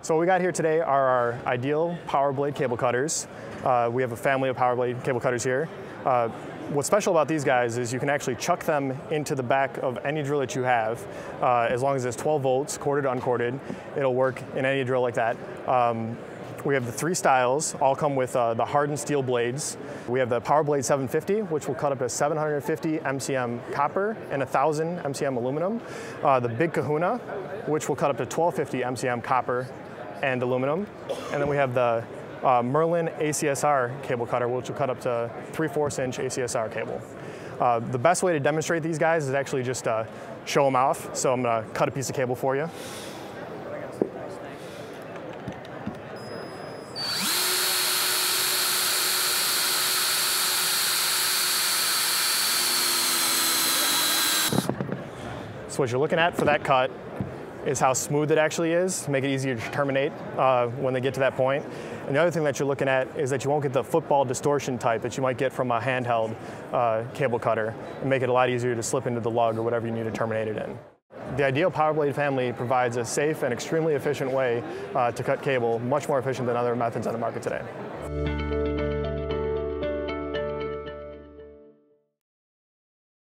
So what we got here today are our IDEAL PowerBlade cable cutters. We have a family of PowerBlade cable cutters here. What's special about these guys is you can actually chuck them into the back of any drill that you have. As long as it's 12 volts, corded, uncorded, it'll work in any drill like that. We have the 3 styles, all come with the hardened steel blades. We have the PowerBlade 750, which will cut up to 750 MCM copper and 1000 MCM aluminum. The Big Kahuna, which will cut up to 1250 MCM copper and aluminum. And then we have the Merlin ACSR cable cutter, which will cut up to 3/4 inch ACSR cable. The best way to demonstrate these guys is actually just show them off. So I'm gonna cut a piece of cable for you. So what you're looking at for that cut is how smooth it actually is, to make it easier to terminate when they get to that point. And the other thing that you're looking at is that you won't get the football distortion type that you might get from a handheld cable cutter, and make it a lot easier to slip into the lug or whatever you need to terminate it in. The IDEAL PowerBlade family provides a safe and extremely efficient way to cut cable, much more efficient than other methods on the market today.